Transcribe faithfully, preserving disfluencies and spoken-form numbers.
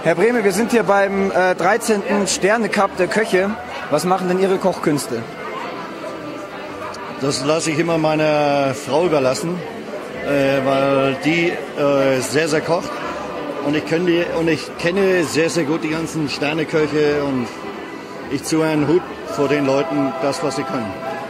Herr Brehme, wir sind hier beim äh, dreizehnten Sterne-Cup der Köche. Was machen denn Ihre Kochkünste? Das lasse ich immer meiner Frau überlassen, äh, weil die äh, sehr, sehr kocht. Und ich, kenne die, und ich kenne sehr, sehr gut die ganzen Sterneköche und ich ziehe einen Hut vor den Leuten, das, was sie können.